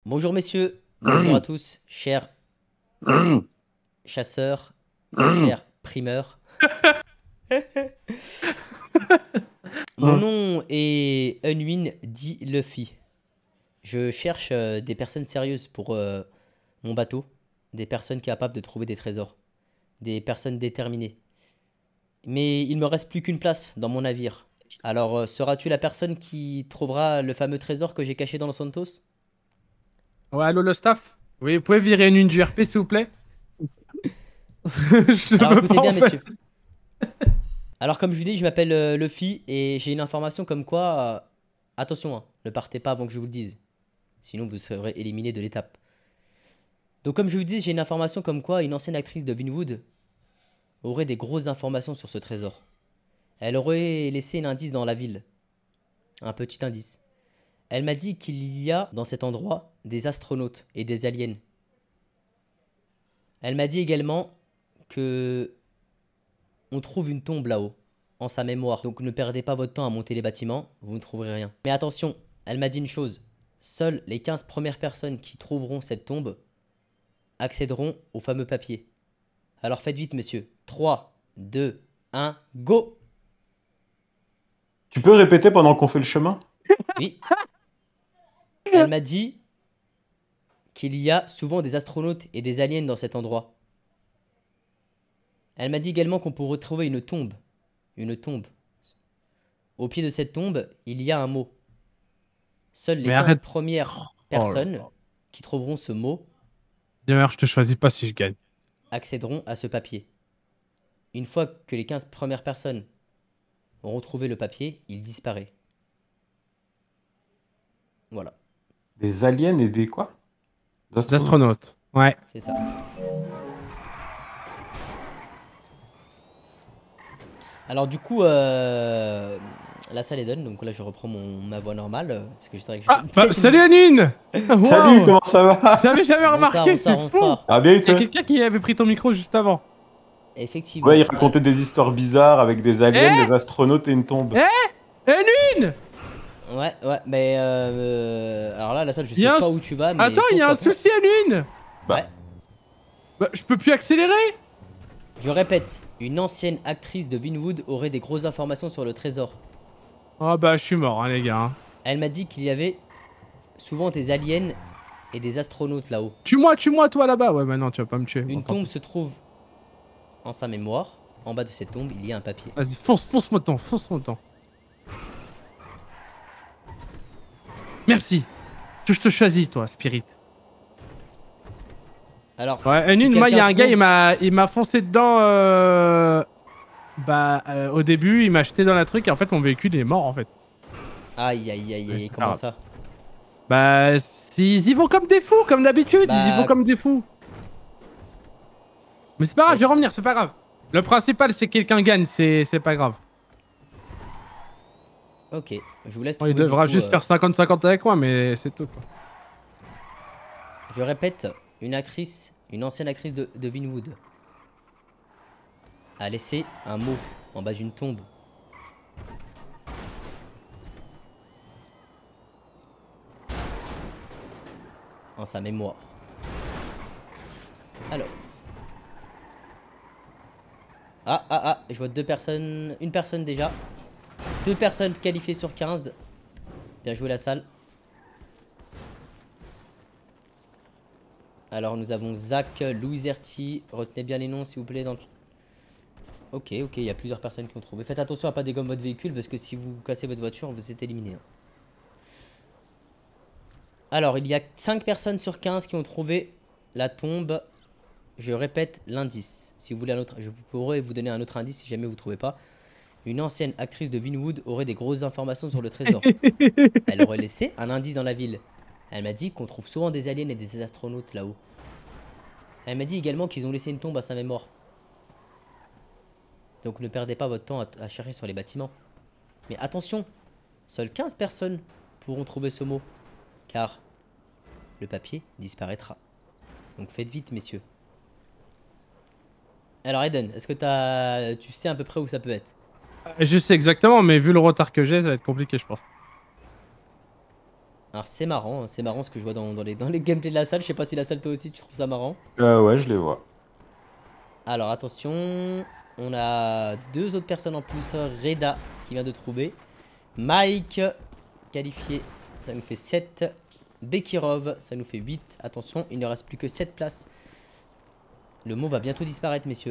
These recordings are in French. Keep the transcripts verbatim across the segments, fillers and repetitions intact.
Bonjour messieurs, bonjour à tous, chers chasseurs, chers primeurs. Mon nom est Unwin dit Luffy. Je cherche euh, des personnes sérieuses pour euh, mon bateau, des personnes capables de trouver des trésors, des personnes déterminées. Mais il me reste plus qu'une place dans mon navire. Alors, euh, seras-tu la personne qui trouvera le fameux trésor que j'ai caché dans le Santos? Ouais, allô le staff? Oui, vous pouvez virer une une du R P s'il vous plaît? Je Alors peux écoutez pas en bien fait. messieurs. Alors comme je vous dis, je m'appelle euh, Luffy et j'ai une information comme quoi... euh, attention, hein, ne partez pas avant que je vous le dise. Sinon vous serez éliminé de l'étape. Donc comme je vous dis, j'ai une information comme quoi une ancienne actrice de Vinwood aurait des grosses informations sur ce trésor. Elle aurait laissé un indice dans la ville. Un petit indice. Elle m'a dit qu'il y a dans cet endroit des astronautes et des aliens. Elle m'a dit également que on trouve une tombe là-haut, en sa mémoire. Donc ne perdez pas votre temps à monter les bâtiments, vous ne trouverez rien. Mais attention, elle m'a dit une chose. Seules les quinze premières personnes qui trouveront cette tombe accéderont au fameux papier. Alors faites vite, monsieur. trois, deux, un, go! Tu peux répéter pendant qu'on fait le chemin? Oui. Elle m'a dit qu'il y a souvent des astronautes et des aliens dans cet endroit. Elle m'a dit également qu'on pourrait trouver une tombe. Une tombe. Au pied de cette tombe, il y a un mot. Seules les Mais quinze arrête. premières Oh là personnes là. qui trouveront ce mot D'ailleurs, je te choisis pas si je gagne. accéderont à ce papier. Une fois que les quinze premières personnes auront trouvé le papier, il disparaît. Voilà, Des aliens et des quoi? Des Des astronautes. astronautes. Ouais. c'est ça. Alors du coup, euh, la salle est done, donc là je reprends mon, ma voix normale, euh, parce que je dirais que je Ah, fais bah, peut-être une- salut Anine. Salut, Wow. comment ça va? J'avais jamais Bonsoir, remarqué, c'est bonsoir, fou. bonsoir. Ah bien et Il y a toi? quelqu'un qui avait pris ton micro juste avant. Effectivement. Ouais, il racontait des histoires bizarres avec des aliens, Eh des astronautes et une tombe. Eh Anine. Ouais, ouais, mais euh, alors là, la salle, je Il y sais a un pas s- où tu vas, mais Attends, il y a un pourquoi pas. souci Anine. Bah, Ouais. Bah, je peux plus accélérer. Je répète, une ancienne actrice de Vinwood aurait des grosses informations sur le trésor. Oh bah, je suis mort, hein, les gars. hein. Elle m'a dit qu'il y avait souvent des aliens et des astronautes là-haut. Tue-moi, tue-moi, toi là-bas. Ouais, bah non, tu vas pas me tuer. Bon, Une tant tombe pis. se trouve en sa mémoire. En bas de cette tombe, il y a un papier. Vas-y, fonce, fonce mon temps, fonce mon temps. Merci. Je je te choisis, toi, Spirit. Alors, Ouais, si une, moi, il y a un quelqu'un gars, trouve- il m'a, il m'a foncé dedans. Euh... Bah, euh, au début, il m'a jeté dans la truc et en fait, mon véhicule il est mort en fait. Aïe, aïe, aïe, Ouais, aïe, c'est comment pas ça? Bah, ils y vont comme des fous, comme d'habitude, ils y Bah- vont comme des fous. Mais c'est pas grave, je vais Yes. revenir, c'est pas grave. Le principal, c'est que quelqu'un gagne, c'est c'est pas grave. Ok, je vous laisse Bon, trouver il devra du coup, juste euh, faire cinquante cinquante avec moi, mais c'est tout quoi. Je répète, une actrice, une ancienne actrice de, de Vinwood a laissé un mot en bas d'une tombe. En sa mémoire. Alors. Ah, ah, ah, je vois deux personnes. Une personne déjà. Deux personnes qualifiées sur quinze. Bien joué la salle. Alors nous avons Zach, Louis Erti. Retenez bien les noms s'il vous plaît. Dans le... Ok, ok, il y a plusieurs personnes qui ont trouvé. Faites attention à pas dégommer votre véhicule parce que si vous cassez votre voiture, vous êtes éliminé. hein. Alors, il y a cinq personnes sur quinze qui ont trouvé la tombe. Je répète l'indice. Si vous voulez un autre, je pourrais vous donner un autre indice si jamais vous ne trouvez pas. Une ancienne actrice de Vinwood aurait des grosses informations sur le trésor. Elle aurait laissé un indice dans la ville. Elle m'a dit qu'on trouve souvent des aliens et des astronautes là-haut. Elle m'a dit également qu'ils ont laissé une tombe à sa mémoire. Donc ne perdez pas votre temps à, à chercher sur les bâtiments. Mais attention, seules quinze personnes pourront trouver ce mot. Car le papier disparaîtra. Donc faites vite, messieurs. Alors Eden, est-ce que t'as... tu sais à peu près où ça peut être? Je sais exactement, mais vu le retard que j'ai, ça va être compliqué, je pense. Alors c'est marrant, hein, c'est marrant ce que je vois dans, dans les, dans les gameplays de la salle. Je sais pas si la salle toi aussi tu trouves ça marrant. Euh, ouais, je les vois. Alors attention, on a deux autres personnes en plus. Reda qui vient de trouver. Mike, qualifié, ça nous fait sept. Bekirov, ça nous fait huit. Attention, il ne reste plus que sept places. Le mot va bientôt disparaître, messieurs.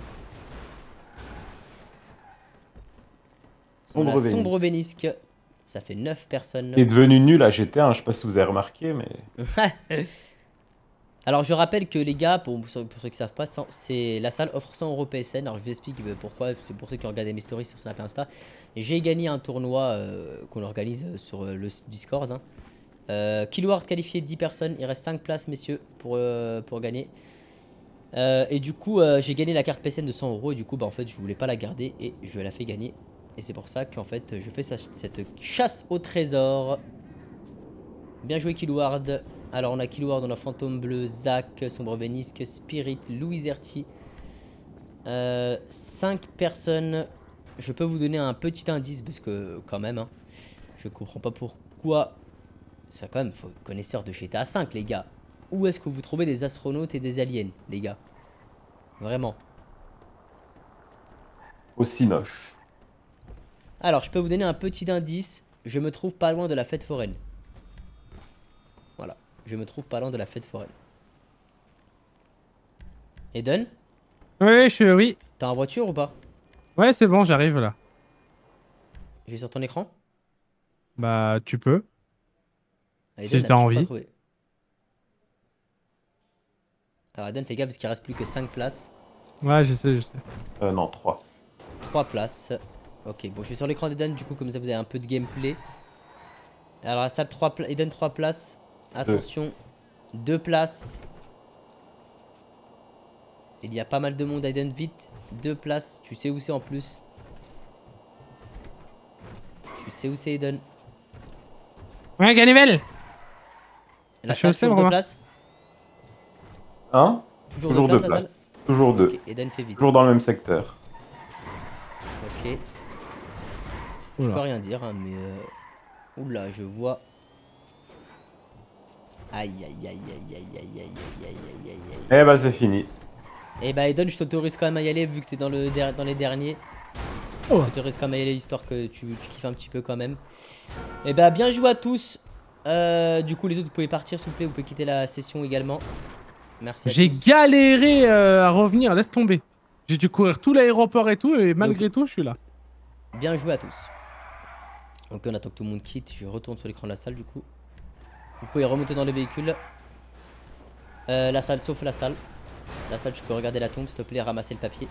On a Sombre Sombre Vénisque. Bénisque, ça fait neuf personnes. Il est devenu nul à G T A, je sais pas si vous avez remarqué, mais... Alors je rappelle que les gars, pour, pour ceux qui ne savent pas, c'est la salle offre cent euros P S N. Alors je vous explique pourquoi, c'est pour ceux qui ont regardé mes stories sur Snap et Insta. J'ai gagné un tournoi euh, qu'on organise sur euh, le Discord. Hein. Euh, Killward qualifié dix personnes, il reste cinq places messieurs pour, euh, pour gagner. Euh, et du coup euh, j'ai gagné la carte P S N de cent euros et du coup bah, en fait je voulais pas la garder et je la fais gagner. Et c'est pour ça qu'en fait je fais cette chasse au trésor. Bien joué Killward. Alors on a Killward, on a Fantôme Bleu, Zach, Sombre Vénisque, Spirit, Louis Erti. Euh, cinq personnes. Je peux vous donner un petit indice parce que quand même, hein, je comprends pas pourquoi. Ça quand même, faut connaisseur de G T A cinq les gars. Où est-ce que vous trouvez des astronautes et des aliens les gars? Vraiment. Au Cinoche. Alors je peux vous donner un petit indice. Je me trouve pas loin de la fête foraine. Voilà. Je me trouve pas loin de la fête foraine. Eden? Oui, je suis... Oui. T'es en voiture ou pas? Ouais, c'est bon, j'arrive là. Je vais sur ton écran? Bah, tu peux. Eden, Si t'as envie. Alors Eden, fais gaffe parce qu'il reste plus que cinq places. Ouais, je sais, je sais. Euh, non, trois. trois places. Ok, bon, je vais sur l'écran d'Eden, du coup, comme ça vous avez un peu de gameplay. Alors la salle trois pla Eden trois places. Attention, deux places. Il y a pas mal de monde, Eden, vite. deux places, tu sais où c'est en plus. Tu sais où c'est Eden. Ouais, Gannivel. La salle, toujours deux places. Hein? Toujours, Toujours deux deux places. places. Toujours deux. Okay, Eden fait vite. Toujours dans le même secteur. Ok. Je peux rien dire, hein, mais... Euh... Oula, je vois... Aïe, aïe, aïe, aïe, aïe, aïe, aïe, aïe, aïe, aïe, aïe, aïe. Eh bah c'est fini. Eh bah Eden, je t'autorise quand même à y aller vu que t'es dans, le der dans les derniers. Oh. Je t'autorise quand même à y aller histoire que tu, tu kiffes un petit peu quand même. Eh bah bien joué à tous. Euh, du coup les autres vous pouvez partir s'il vous plaît, vous pouvez quitter la session également. Merci à tous. J'ai galéré euh, à revenir, laisse tomber. J'ai dû courir tout l'aéroport et tout et malgré Donc, tout je suis là. Bien joué à tous. Ok, on attend que tout le monde quitte, je retourne sur l'écran de la salle du coup. Vous pouvez remonter dans le véhicule. Euh, la salle, sauf la salle. La salle, tu peux regarder la tombe, s'il te plaît, ramasser le papier.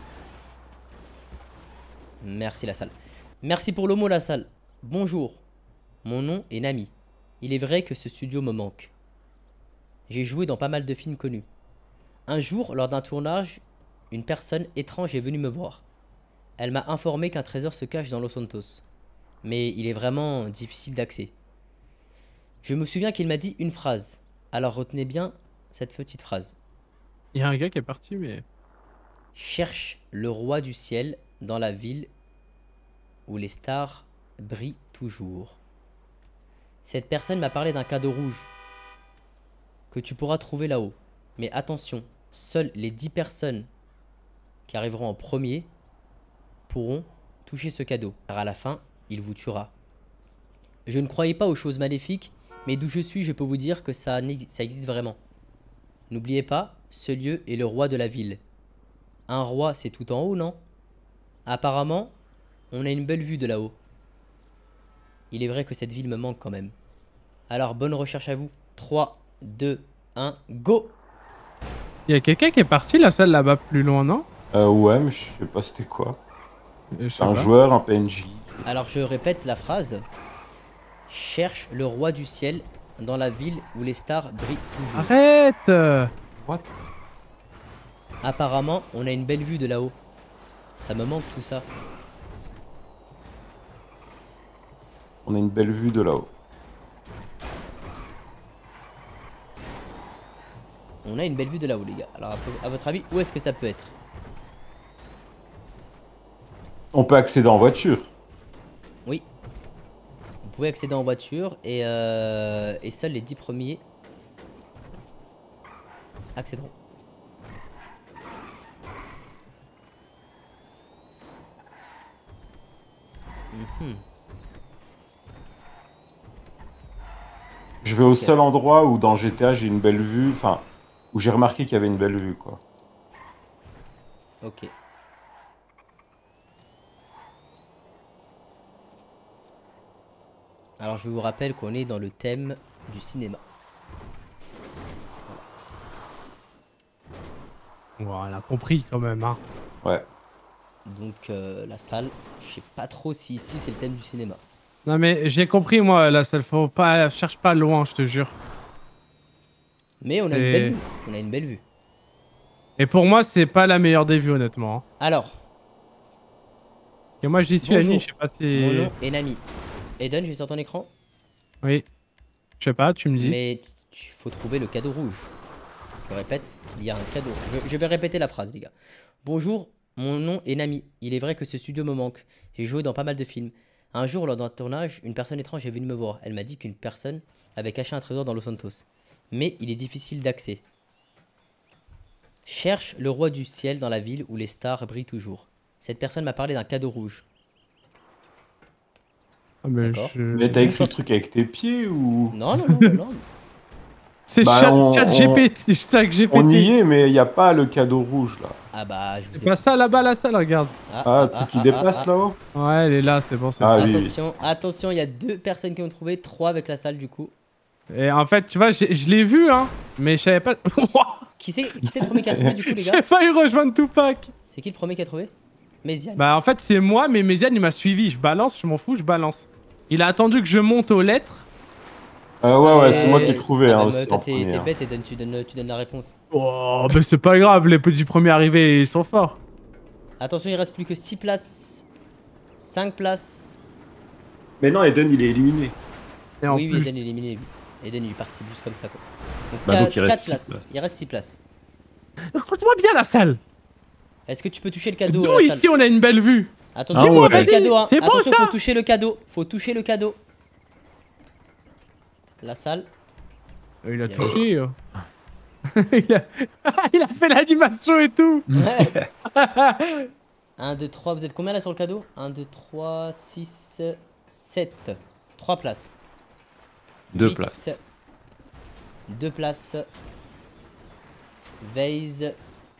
Merci la salle. Merci pour le mot la salle. Bonjour, mon nom est Nami. Il est vrai que ce studio me manque. J'ai joué dans pas mal de films connus. Un jour, lors d'un tournage, une personne étrange est venue me voir. Elle m'a informé qu'un trésor se cache dans Los Santos. Mais il est vraiment difficile d'accès. Je me souviens qu'il m'a dit une phrase. Alors retenez bien cette petite phrase. Il y a un gars qui est parti, mais... Cherche le roi du ciel dans la ville où les stars brillent toujours. Cette personne m'a parlé d'un cadeau rouge que tu pourras trouver là-haut. Mais attention, seules les dix personnes qui arriveront en premier pourront toucher ce cadeau. Car à la fin, il vous tuera. Je ne croyais pas aux choses maléfiques, mais d'où je suis, je peux vous dire que ça, ça existe vraiment. N'oubliez pas, ce lieu est le roi de la ville. Un roi, c'est tout en haut, non? Apparemment, on a une belle vue de là-haut. Il est vrai que cette ville me manque quand même. Alors, bonne recherche à vous. trois, deux, un, go! Il y a quelqu'un qui est parti, la salle là-bas plus loin, non? Euh, ouais, mais je sais pas c'était quoi. Un pas. joueur, un P N J. Alors, je répète la phrase. Cherche le roi du ciel dans la ville où les stars brillent toujours. Arrête! What? Apparemment, on a une belle vue de là-haut. Ça me manque tout ça. On a une belle vue de là-haut. On a une belle vue de là-haut, les gars. Alors, à votre avis, où est-ce que ça peut être? On peut accéder en voiture. Oui. Vous pouvez accéder en voiture et, euh, et seuls les dix premiers accéderont. Mmh. Je vais au Ok. seul endroit où dans G T A j'ai une belle vue, enfin, où j'ai remarqué qu'il y avait une belle vue, quoi. Ok. Alors je vous rappelle qu'on est dans le thème du cinéma. Bon, elle a compris quand même, hein. Ouais. Donc euh, la salle, je sais pas trop si ici c'est le thème du cinéma. Non mais j'ai compris moi, là, ça faut pas, cherche pas loin, je te jure. Mais on a une Et- belle vue. On a une belle vue. Et pour moi, c'est pas la meilleure des vues, honnêtement, hein. Alors, Et moi, j'y suis, bonjour. Annie, je sais pas si... Mon nom est Nami. Eden, je vais sur ton écran. Oui. Je sais pas, tu me dis. Mais il faut trouver le cadeau rouge. Je répète qu'il y a un cadeau. Je, je vais répéter la phrase, les gars. Bonjour, mon nom est Nami. Il est vrai que ce studio me manque. J'ai joué dans pas mal de films. Un jour, lors d'un tournage, une personne étrange est venue me voir. Elle m'a dit qu'une personne avait caché un trésor dans Los Santos. Mais il est difficile d'accès. Cherche le roi du ciel dans la ville où les stars brillent toujours. Cette personne m'a parlé d'un cadeau rouge. Ah, mais D'accord. je... Mais t'as écrit le truc avec tes pieds ou... Non, non, non, non. non. C'est Bah, chat, on- chat on- G P T, c'est ça que G P T. On y est, mais il n'y a pas le cadeau rouge, là. Ah bah, je vous C'est ai... pas ça là-bas, la salle, regarde. Ah, le truc qui dépasse, là-haut. Ouais, elle est là, c'est bon, c'est Ah ça. oui. Attention, attention, il y a deux personnes qui ont trouvé, trois avec la salle du coup. Et en fait, tu vois, j'ai- je l'ai vu, hein, mais je savais pas... Qui c'est qui c'est le premier qui a trouvé du coup les J'ai gars? failli rejoindre Tupac. C'est qui le premier qui a trouvé? Méziane. Bah en fait, c'est moi, mais Méziane, il m'a suivi. Je balance, je m'en fous, je balance. Il a attendu que je monte aux lettres. Euh, ouais, ouais, Et- c'est moi qui ai trouvé, Ah hein, bah, aussi, toi, en t'es premier, t'es hein. bête et donne- tu, donnes, tu donnes la réponse. Oh, bah c'est pas grave, les petits premiers arrivés, ils sont forts. Attention, il reste plus que six places. cinq places. Mais non, Eden, il est éliminé. Et en Oui, oui, plus, Eden est éliminé. lui. Eden il participe juste comme ça quoi. Donc, Bah, qua- donc, il reste quatre six places. places. Il reste six places. écoute-moi bien la salle. Est-ce que tu peux toucher le cadeau à D'où la ici salle? on a une belle vue. Attention, Ah faut ouais. toucher le Vas-y, cadeau. Hein. c'est bon, Attention, ça. faut toucher le cadeau. Faut toucher le cadeau. La salle. Il a Bien touché. euh. il, a... il a fait l'animation et tout. un, deux, trois, vous êtes combien là sur le cadeau? un, deux, trois, six, sept. trois places. Deux Huit. places. deux places. Vase.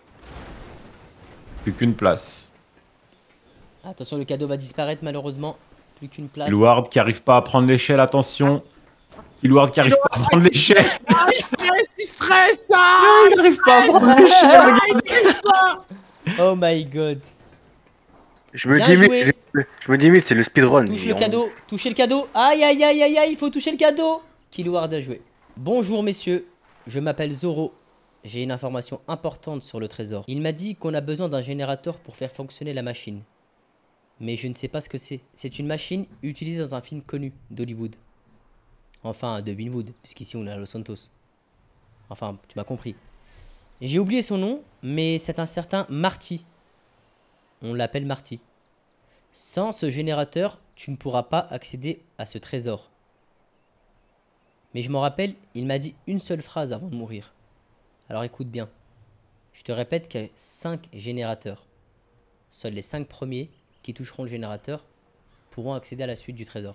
Plus qu'une place. Attention, le cadeau va disparaître malheureusement. Plus qu'une place. Killward qui arrive pas à prendre l'échelle, attention. Killward qui arrive pas à prendre l'échelle. Il stresse ça. Il arrive pas à prendre l'échelle, regarde. Oh my god. Je me Bien dis vite, joué. je, je me dis vite, c'est le speedrun. Touche mais le on- cadeau. Touchez le cadeau. Aïe aïe aïe aïe aïe. Il faut toucher le cadeau. Killward a joué. Bonjour messieurs. Je m'appelle Zoro. J'ai une information importante sur le trésor. Il m'a dit qu'on a besoin d'un générateur pour faire fonctionner la machine. Mais je ne sais pas ce que c'est. C'est une machine utilisée dans un film connu d'Hollywood. Enfin, de Vinwood, puisqu'ici on est à Los Santos. Enfin, tu m'as compris. J'ai oublié son nom, mais c'est un certain Marty. On l'appelle Marty. Sans ce générateur, tu ne pourras pas accéder à ce trésor. Mais je m'en rappelle, il m'a dit une seule phrase avant de mourir. Alors écoute bien. Je te répète qu'il y a cinq générateurs. Seuls les cinq premiers qui toucheront le générateur pourront accéder à la suite du trésor.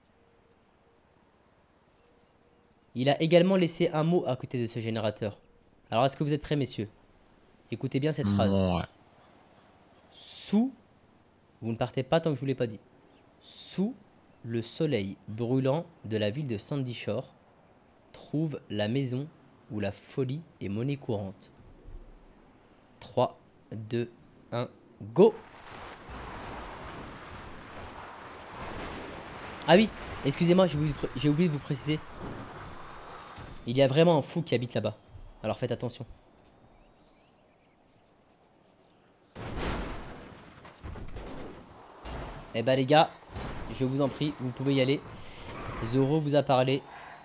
Il a également laissé un mot à côté de ce générateur. Alors est-ce que vous êtes prêts, messieurs? Écoutez bien cette phrase. Ouais. Sous, vous ne partez pas tant que je vous l'ai pas dit. Sous le soleil brûlant de la ville de Sandy Shore, trouve la maison où la folie est monnaie courante. trois, deux, un, go! Ah oui, excusez-moi, j'ai oublié, de pré- j'ai oublié de vous préciser. Il y a vraiment un fou qui habite là-bas. Alors faites attention. Eh bah les gars, je vous en prie, vous pouvez y aller. Zoro vous a parlé.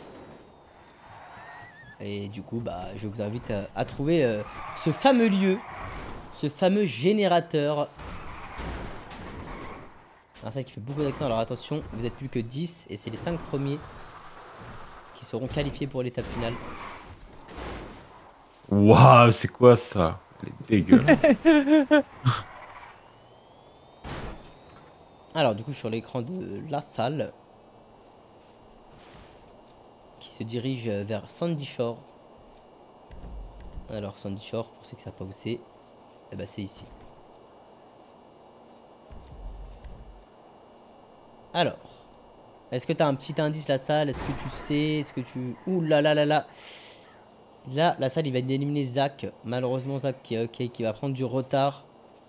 Et du coup, bah, je vous invite à, à trouver euh, ce fameux lieu, ce fameux générateur. Un salle qui fait beaucoup d'accent. Alors attention, vous êtes plus que dix et c'est les cinq premiers qui seront qualifiés pour l'étape finale. Waouh, c'est quoi ça? Elle est dégueulasse. Alors du coup sur l'écran de la salle qui se dirige vers Sandy Shore. Alors Sandy Shore, pour ceux qui ne savent pas où c'est, eh ben, c'est ici. Alors, est-ce que tu as un petit indice la salle? Est-ce que tu sais? Est-ce que tu... Ouh là là là là. Là, la salle, il va éliminer Zach. Malheureusement, Zach qui, okay, qui va prendre du retard.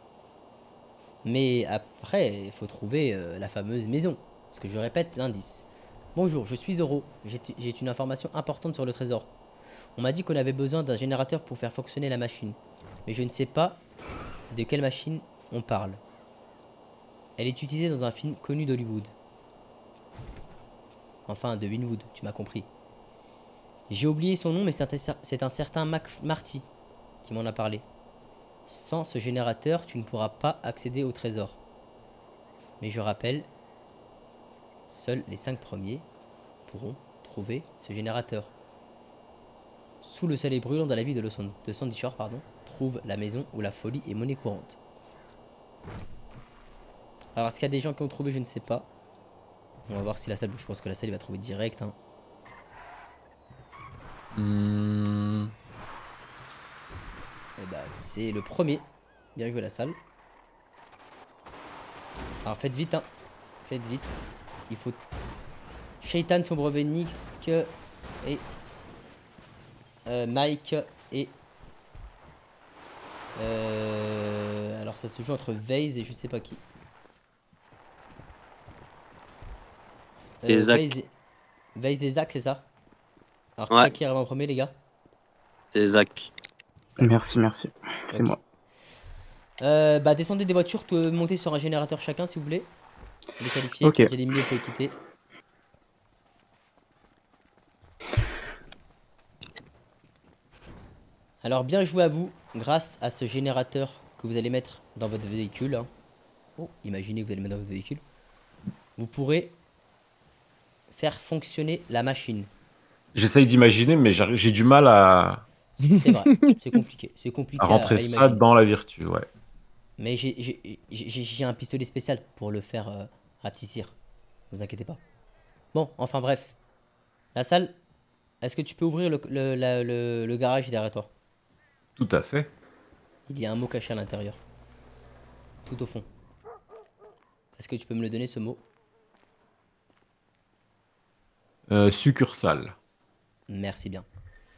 Mais après, il faut trouver euh, la fameuse maison. Parce que je répète l'indice. Bonjour, je suis Zoro. J'ai une information importante sur le trésor. On m'a dit qu'on avait besoin d'un générateur pour faire fonctionner la machine. Mais je ne sais pas de quelle machine on parle. Elle est utilisée dans un film connu d'Hollywood. Enfin, de Winwood, tu m'as compris. J'ai oublié son nom, mais c'est un certain Mac Marty qui m'en a parlé. Sans ce générateur, tu ne pourras pas accéder au trésor. Mais je rappelle, seuls les cinq premiers pourront trouver ce générateur. Sous le soleil brûlant de la ville de, Los de Sandy Shore, pardon, trouve la maison où la folie est monnaie courante. Alors, est-ce qu'il y a des gens qui ont trouvé? Je ne sais pas. On va voir si la salle... Je pense que la salle, il va trouver direct. Hein. Mmh. Et bah, c'est le premier. Bien joué, la salle. Alors, faites vite, hein. Faites vite. Il faut... Shaitan, son brevet Nix et... Euh, Mike et... Euh... Alors, ça se joue entre Vase et je sais pas qui. Euh, Et Zach. Vase et... Vase et Zach, c'est ça? Alors, Ouais. c'est qui arrive en premier, les gars? C'est Zach. Merci, merci. C'est Ok. moi. Euh, bah, descendez des voitures, montez sur un générateur chacun, s'il vous plaît. Les qualifiés, Ok. les éliminés, vous pouvez quitter. Alors, bien joué à vous, grâce à ce générateur que vous allez mettre dans votre véhicule. Hein. Oh, imaginez que vous allez mettre dans votre véhicule. Vous pourrez faire fonctionner la machine. J'essaye d'imaginer, mais j'arrive- j'ai du mal à, C'est vrai, c'est compliqué. C'est compliqué à rentrer à ça imaginer. dans la vertu, ouais. Mais j'ai- j'ai j'ai- j'ai un pistolet spécial pour le faire euh, rapetissir. Ne vous inquiétez pas. Bon, enfin bref. La salle, est-ce que tu peux ouvrir le, le, la- le- le garage derrière toi? Tout à fait. Il y a un mot caché à l'intérieur. Tout au fond. Est-ce que tu peux me le donner, ce mot? Euh, succursale. Merci bien.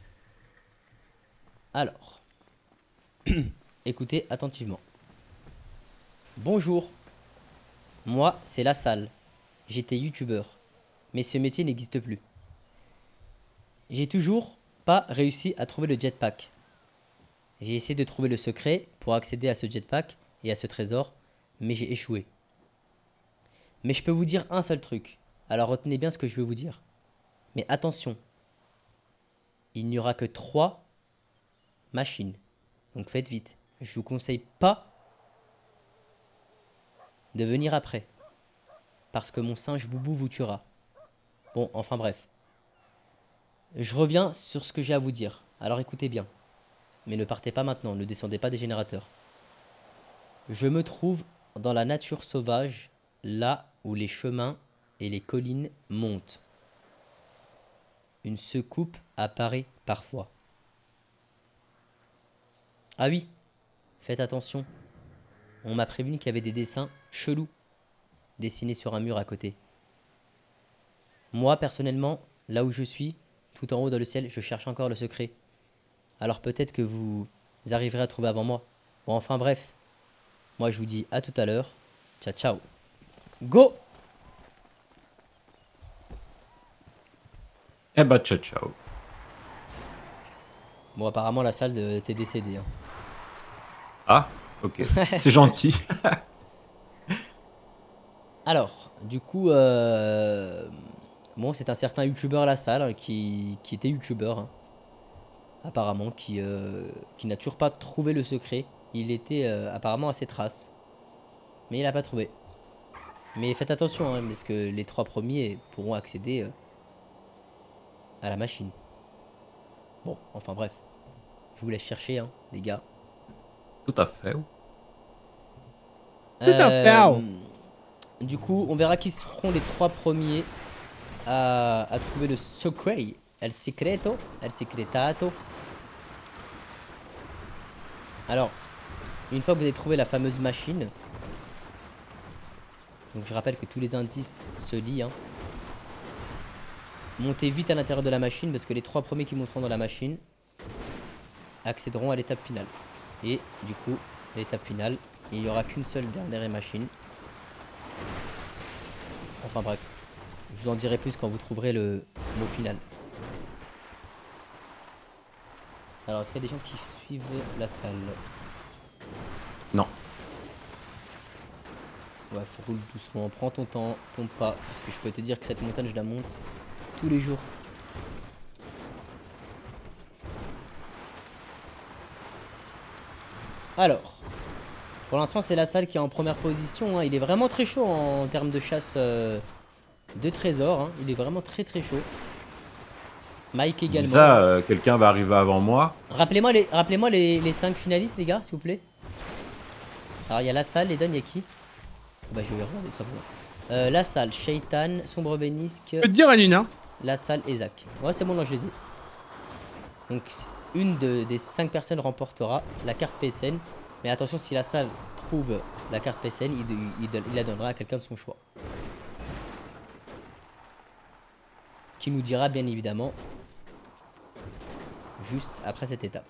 Alors. Écoutez attentivement. Bonjour. Moi, c'est la salle. J'étais youtubeur. Mais ce métier n'existe plus. J'ai toujours pas réussi à trouver le jetpack. J'ai essayé de trouver le secret pour accéder à ce jetpack et à ce trésor, mais j'ai échoué. Mais je peux vous dire un seul truc. Alors retenez bien ce que je vais vous dire. Mais attention. Il n'y aura que trois machines. Donc faites vite. Je vous conseille pas de venir après. Parce que mon singe boubou vous tuera. Bon, enfin bref. Je reviens sur ce que j'ai à vous dire. Alors écoutez bien. Mais ne partez pas maintenant, ne descendez pas des générateurs. Je me trouve dans la nature sauvage, là où les chemins et les collines montent. Une secoupe apparaît parfois. Ah oui, faites attention. On m'a prévenu qu'il y avait des dessins chelous dessinés sur un mur à côté. Moi, personnellement, là où je suis, tout en haut dans le ciel, je cherche encore le secret. Alors peut-être que vous arriverez à trouver avant moi. Bon, enfin bref. Moi, je vous dis à tout à l'heure. Ciao, ciao. Go! Eh bah, ciao, ciao. Bon, apparemment, la salle de... t'es décédé. Hein. Ah, ok. C'est gentil. Alors, du coup, euh... bon, c'est un certain youtubeur à la salle hein, qui... qui était youtubeur. Hein. Apparemment, qui, euh... qui n'a toujours pas trouvé le secret. Il était euh, apparemment à ses traces. Mais il n'a pas trouvé. Mais faites attention, hein, parce que les trois premiers pourront accéder euh, à la machine. Bon, enfin bref. Je vous laisse chercher, hein, les gars. Tout à fait. Tout à fait. Euh, Du coup, on verra qui seront les trois premiers à, à trouver le secret. El secreto, el secretato. Alors, une fois que vous avez trouvé la fameuse machine, donc je rappelle que tous les indices se lient, hein. Montez vite à l'intérieur de la machine parce que les trois premiers qui monteront dans la machine accéderont à l'étape finale. Et du coup, à l'étape finale, il n'y aura qu'une seule dernière machine. Enfin bref, je vous en dirai plus quand vous trouverez le mot final. Alors, est-ce qu'il y a des gens qui suivent la salle? Non. Ouais, faut rouler doucement, prends ton temps, tombe pas, parce que je peux te dire que cette montagne, je la monte tous les jours. Alors, pour l'instant, c'est la salle qui est en première position, hein. Il est vraiment très chaud en termes de chasse euh, de trésors, hein. Il est vraiment très très chaud. Mike également. Dis ça, euh, quelqu'un va arriver avant moi. Rappelez-moi les, rappelez-moi les, les cinq finalistes, les gars, s'il vous plaît. Alors, il y a la salle, les Dan, il y a qui? Bah, je vais regarder ça. Euh, la salle, Shaitan, Sombre Vénisque. Je peux te dire, Anina. La salle, Ezak. Ouais, c'est bon, là, je les ai. Donc, une de, des cinq personnes remportera la carte P S N. Mais attention, si la salle trouve la carte P S N, il, il, il, il la donnera à quelqu'un de son choix. Qui nous dira, bien évidemment, juste après cette étape.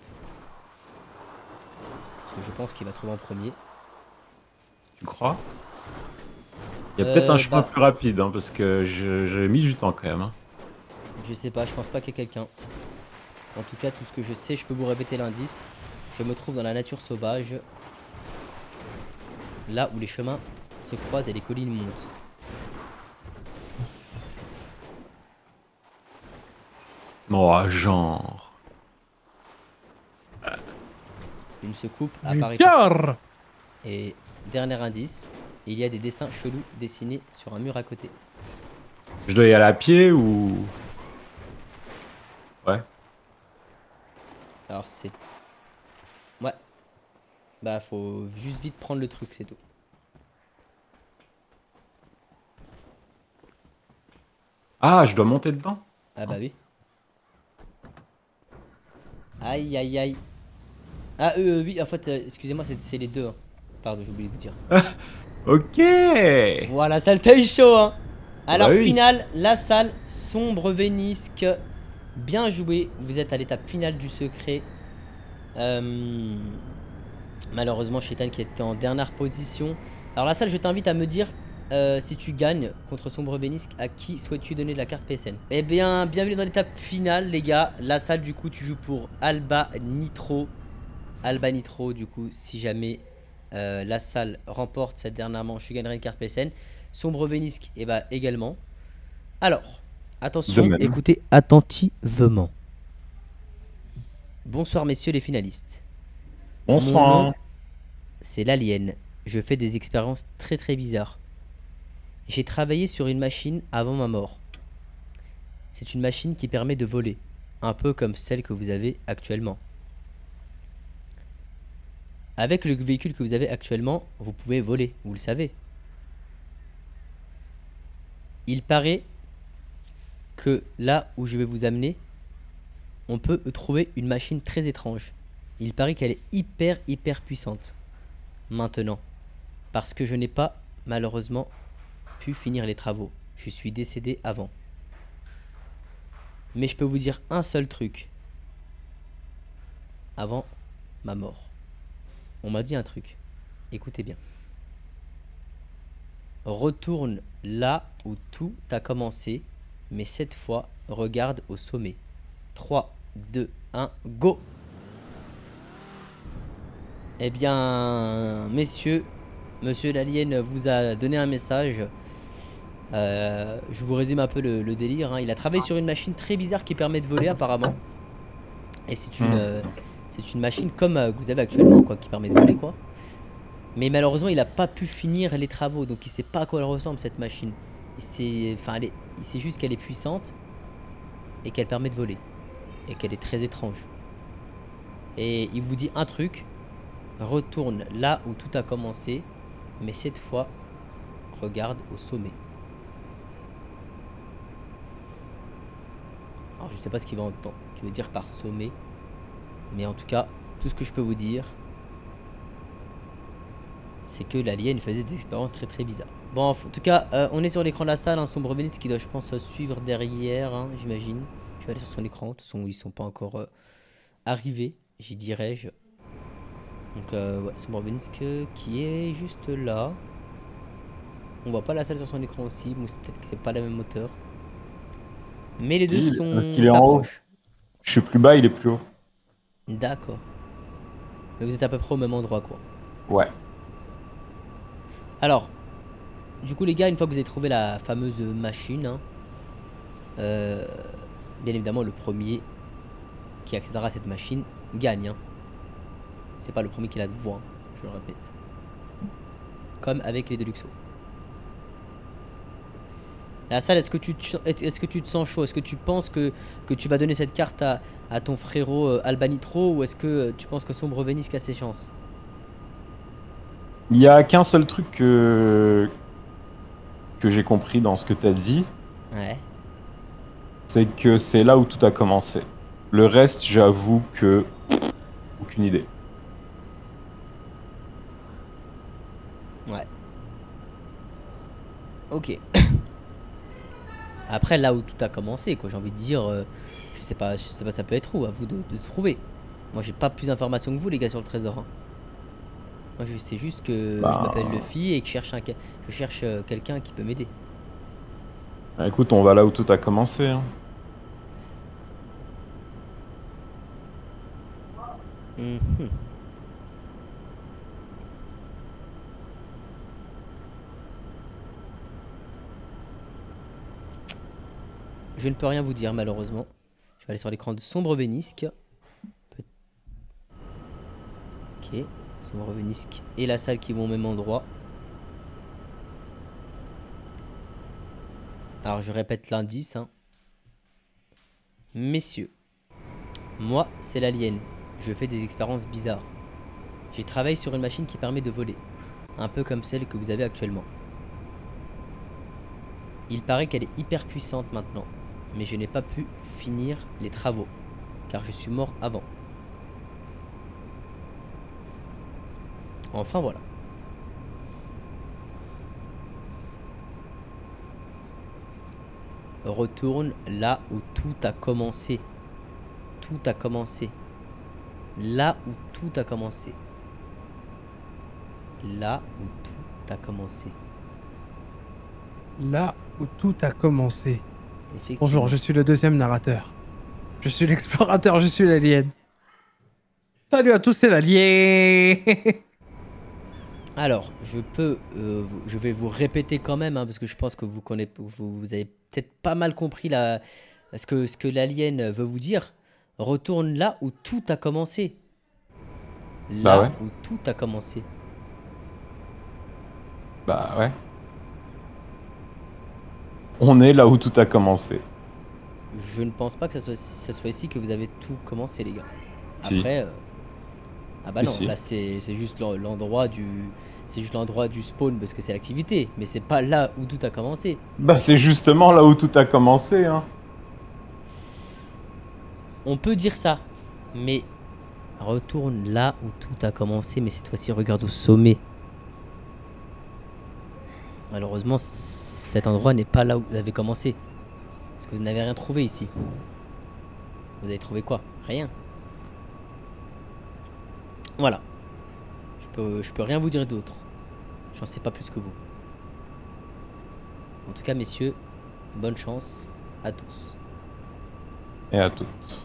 Parce que je pense qu'il va trouver en premier. Tu crois? Il y a Euh, peut-être un chemin bah, plus rapide, hein, parce que je- j'ai mis du temps quand même. hein. Je sais pas, je pense pas qu'il y ait quelqu'un. En tout cas, tout ce que je sais, je peux vous répéter l'indice. Je me trouve dans la nature sauvage. Là où les chemins se croisent et les collines montent. Oh, genre. Une secoupe Du apparaît. cœur. Et dernier indice, il y a des dessins chelous dessinés sur un mur à côté. Je dois y aller à pied ou. Ouais. Alors c'est... Ouais. Bah faut juste vite prendre le truc, c'est tout. Ah, je dois monter dedans? Ah bah oui. Aïe aïe aïe. Ah euh, oui, en fait, euh, excusez-moi, c'est c'est les deux. hein. Pardon, j'ai oublié de vous dire. Ok. Voilà, ça le t'a eu chaud, hein. Alors, Bah oui. finale, la salle, Sombre Vénisque. Bien joué, vous êtes à l'étape finale du secret. Euh, Malheureusement, Shaitan qui était en dernière position. Alors, la salle, je t'invite à me dire euh, si tu gagnes contre Sombre Vénisque, à qui souhaites-tu donner de la carte P S N? Eh bien, bienvenue dans l'étape finale, les gars. La salle, du coup, tu joues pour Alba Nitro. Alba Nitro, du coup, si jamais euh, la salle remporte cette dernière manche, tu gagneras une carte P S N. Sombre Vénisque, et bah également. Alors, attention, De même. écoutez attentivement. Bonsoir, messieurs les finalistes. Mon Bonsoir. nom, c'est l'Alien. Je fais des expériences très très bizarres. J'ai travaillé sur une machine avant ma mort. C'est une machine qui permet de voler, un peu comme celle que vous avez actuellement. Avec le véhicule que vous avez actuellement, vous pouvez voler, vous le savez. Il paraît que là où je vais vous amener, on peut trouver une machine très étrange. Il paraît qu'elle est hyper hyper puissante. Maintenant, parce que je n'ai pas malheureusement pu finir les travaux. Je suis décédé avant. Mais je peux vous dire un seul truc. Avant ma mort. On m'a dit un truc. Écoutez bien. Retourne là où tout a commencé, mais cette fois, regarde au sommet. trois, deux, un, go! Eh bien, messieurs, monsieur l'alien vous a donné un message. Euh, je vous résume un peu le, le délire. hein. Il a travaillé sur une machine très bizarre qui permet de voler apparemment. Et c'est une, Mm. euh, c'est une machine comme euh, que vous avez actuellement, quoi, qui permet de voler, quoi. Mais malheureusement, il n'a pas pu finir les travaux. Donc il sait pas à quoi elle ressemble cette machine. Il sait, enfin, elle est- il sait juste qu'elle est puissante et qu'elle permet de voler. Et qu'elle est très étrange. Et il vous dit un truc. Retourne là où tout a commencé. Mais cette fois, regarde au sommet. Alors je sais pas ce qu'il va entendre, qu'il veut dire par sommet. Mais en tout cas, tout ce que je peux vous dire, c'est que l'alien faisait des expériences très très bizarres. Bon, en tout cas, euh, on est sur l'écran de la salle, un sombre Vénis qui doit, je pense, suivre derrière, hein, j'imagine. Je vais aller sur son écran, de toute façon, ils sont pas encore euh, arrivés, j'y dirais-je. Donc, euh, ouais, sombre Vénis qui est juste là. On voit pas la salle sur son écran aussi, bon, peut-être que c'est pas la même hauteur. Mais les deux Si, sont c'est parce qu'il est en haut. Je suis plus bas, il est plus haut. D'accord. Mais vous êtes à peu près au même endroit, quoi. Ouais. Alors, du coup les gars, une fois que vous avez trouvé la fameuse machine, hein, euh, bien évidemment le premier qui accédera à cette machine gagne. Hein. C'est pas le premier qui la voit, hein, je le répète. Comme avec les Deluxo. La salle, est-ce que, tu te- est-ce que tu te sens chaud? Est-ce que tu penses que, que tu vas donner cette carte à, à ton frérot euh, Albanitro? Ou est-ce que euh, tu penses que Sombre Vénis a ses chances? Il y a qu'un seul truc que, que j'ai compris dans ce que tu as dit. Ouais. C'est que c'est là où tout a commencé. Le reste, j'avoue que... aucune idée. Ouais. Ok. Après, là où tout a commencé, quoi, j'ai envie de dire, euh, je sais pas, je sais pas, ça peut être où, à vous de, de trouver. Moi, j'ai pas plus d'informations que vous, les gars, sur le trésor. Hein. Moi, je sais juste que Bah... je m'appelle Luffy et que je cherche, un, je cherche euh, quelqu'un qui peut m'aider. Écoute, on va là où tout a commencé. Hein. Mm-hmm. Je ne peux rien vous dire, malheureusement. Je vais aller sur l'écran de Sombre Vénisque. Ok, Sombre Vénisque et la salle qui vont au même endroit. Alors je répète l'indice. Hein. Messieurs, moi c'est l'alien. Je fais des expériences bizarres. J'ai travaillé sur une machine qui permet de voler. Un peu comme celle que vous avez actuellement. Il paraît qu'elle est hyper puissante maintenant. Mais je n'ai pas pu finir les travaux. Car je suis mort avant. Enfin voilà. Retourne là où tout a commencé. Tout a commencé. Là où tout a commencé. Là où tout a commencé. Là où tout a commencé. Effectivement. Bonjour, je suis le deuxième narrateur. Je suis l'explorateur, je suis l'alien. Salut à tous, c'est l'alien. Alors, je peux, euh, vous- je vais vous répéter quand même, hein, parce que je pense que vous connaissez, vous, vous avez peut-être pas mal compris la, ce que, ce que l'alien veut vous dire. Retourne là où tout a commencé. Là Bah ouais. où tout a commencé. Bah ouais. On est là où tout a commencé. Je ne pense pas que ça soit, ça soit ici que vous avez tout commencé, les gars. Si. Après, euh, ah bah Si, non, si. là c'est c'est juste l'en- l'endroit du, c'est juste l'endroit du spawn parce que c'est l'activité, mais c'est pas là où tout a commencé. Bah c'est justement là où tout a commencé, hein. On peut dire ça, mais retourne là où tout a commencé, mais cette fois-ci regarde au sommet. Malheureusement, cet endroit n'est pas là où vous avez commencé. Parce que vous n'avez rien trouvé ici. Vous avez trouvé quoi? Rien. Voilà. Je peux, je peux rien vous dire d'autre. J'en sais pas plus que vous. En tout cas, messieurs, bonne chance à tous. Et à toutes.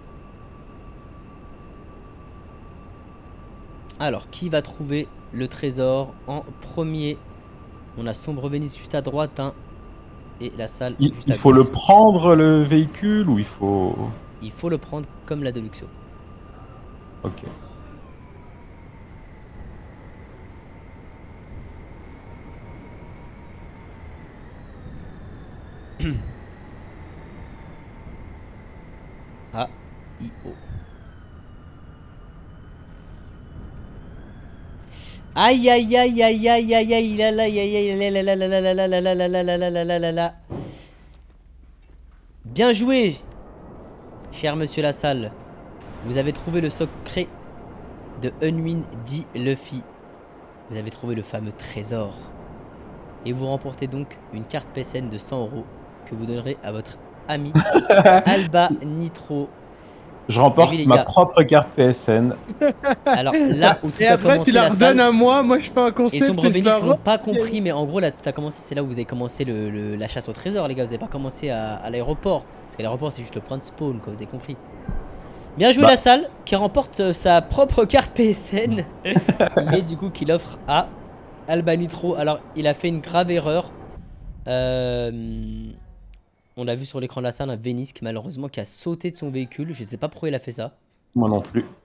Alors, qui va trouver le trésor en premier? On a Sombre Vénis juste à droite, hein, et la salle Il, juste il à faut gauche. le prendre, le véhicule, ou il faut... Il faut le prendre comme la Deluxo. Ok. A, I, O. Aïe aïe aïe aïe aïe aïe aïe là là aïe aïe aïe là là là là là là là là là là là là là là là là. Bien joué, cher monsieur Lassalle. Vous avez trouvé le secret de Unwin dit Luffy. Vous avez trouvé le fameux trésor. Et vous remportez donc une carte P S N de cent euros que vous donnerez à votre ami Alba Nitro. Je remporte Oui, ma gars. propre carte P S N. Alors là où tout Et a après, commencé tu la la redonnes salle, à moi, moi je fais un et concept. Sombre je Bélis la qui n'ont re- pas compris, mais en gros là tout a commencé, c'est là où vous avez commencé le, le- la chasse au trésor les gars, vous n'avez pas commencé à, à l'aéroport, parce que l'aéroport c'est juste le point de spawn quoi, vous avez compris. Bien joué Bah. la salle qui remporte euh, sa propre carte P S N, mais du coup qu'il offre à Alba Nitro. Alors il a fait une grave erreur, euh, on l'a vu sur l'écran de la salle, un Vénisque malheureusement qui a sauté de son véhicule, je sais pas pourquoi il a fait ça. Moi non plus.